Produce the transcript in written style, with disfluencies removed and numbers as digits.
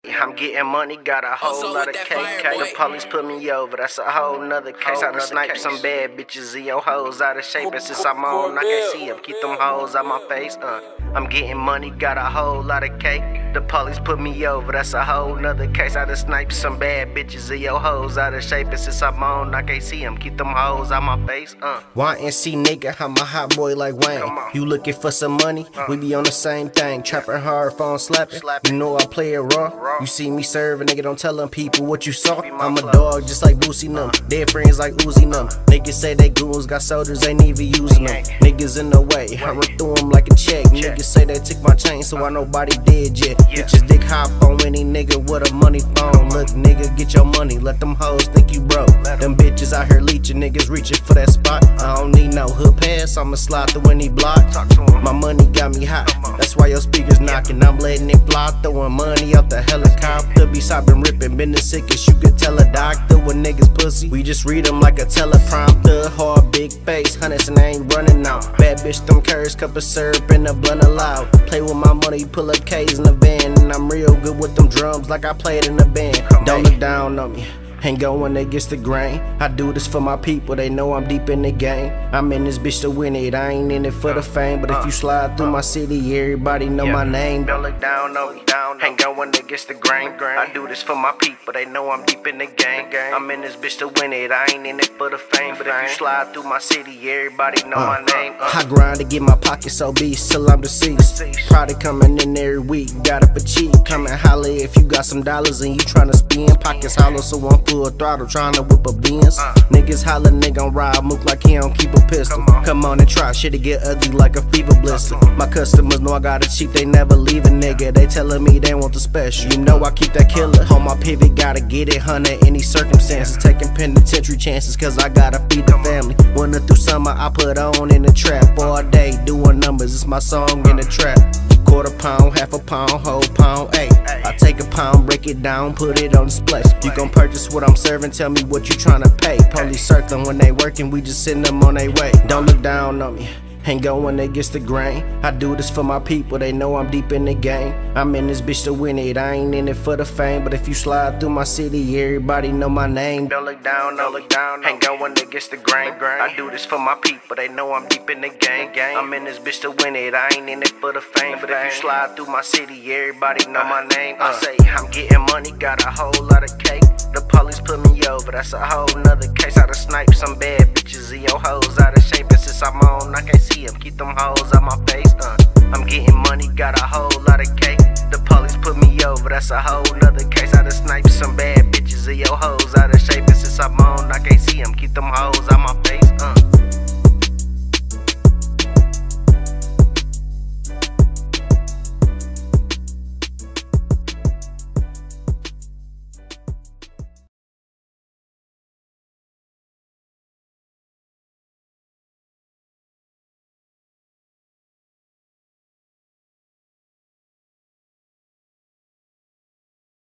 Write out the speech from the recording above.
I'm getting money, got a whole lot of cake. The police put me over, that's a whole nother case. I done sniped some bad bitches and your hoes out of shape. And since I'm on, I can't see them, keep them hoes out my face. I'm getting money, got a whole lot of cake. The police put me over, that's a whole nother case. I done sniped some bad bitches and your hoes out of shape. And since I'm on, I can't see them, keep them hoes out my face. YNC nigga, I'm a hot boy like Wayne. You looking for some money? We be on the same thing. Trapping hard, phone slapping. You know I play it raw. You see me serve a nigga, don't tell them people what you saw. I'm a dog just like Boosie Num. Dead friends like Uzi Num. Niggas say they goons got soldiers, ain't even using them. Niggas in the way, I run through them like a check. Niggas say they took my chain, so why nobody dead yet? Bitches dick hop on any nigga with a money phone. Look nigga, get your money, let them hoes think you broke. Them bitches out here leeching, niggas reaching for that spot. I don't need no hood pass, I'ma slide through any block. My money got me hot, that's why your speakers knocking. I'm letting it fly, throwing money out the helicopter. Besides been ripping, been the sickest, you could tell a doctor with niggas pussy. We just read them like a teleprompter. Hard, big face, hundreds and I ain't running out. Bad bitch, them curves, cup of syrup and a blunt allowed. Play with my money, pull up K's in the van. And I'm real good with them drums like I played in a band. Don't look down on me, ain't going against the grain. I do this for my people, they know I'm deep in the game. I'm in this bitch to win it, I ain't in it for the fame. But if you slide through my city, everybody know my name. Don't look down on me, ain't going against the grain. I do this for my people, they know I'm deep in the game. I'm in this bitch to win it, I ain't in it for the fame. But if you slide through my city, everybody know my name. I grind to get my pockets obese till I'm deceased. Probably coming in every week, got it for cheap. Come and holler if you got some dollars and you tryna spend. Pockets hollow, so I'm full throttle, tryna whip a Benz. Niggas holler, nigga on ride, move like he don't keep a pistol. Come on and try, shit'll get ugly like a fever blister. My customers know I got it cheap, they never leave a nigga. They telling me they want the special, you know I keep that killer. On my pivot, gotta get it, under any circumstances. Taking penitentiary chances, cause I gotta feed the family. Winter through summer, I put on in the trap all day, doing numbers, it's my song in the trap. Quarter pound, half a pound, whole pound, ayy. I take a pound, break it down, put it on display. You gon' purchase what I'm serving, tell me what you tryna pay. Police circling when they working, we just send them on their way. Don't look down on me, ain't going against the grain. I do this for my people, they know I'm deep in the game. I'm in this bitch to win it, I ain't in it for the fame. But if you slide through my city, everybody know my name. Don't look down, ain't going against the grain. I do this for my people, they know I'm deep in the game. I'm in this bitch to win it, I ain't in it for the fame. But if you slide through my city, everybody know my name. I say I'm getting money, got a whole lot of cake. The police put me over, that's a whole nother case. I done sniped some bad bitches and your hoes out of shape. And since I'm on, I can't see them, keep them hoes out my face. I'm getting money, got a whole lot of cake. The police put me over, that's a whole nother case. I done sniped some bad bitches and your hoes out of shape. And since I'm on, I can't see them, keep them hoes out my face.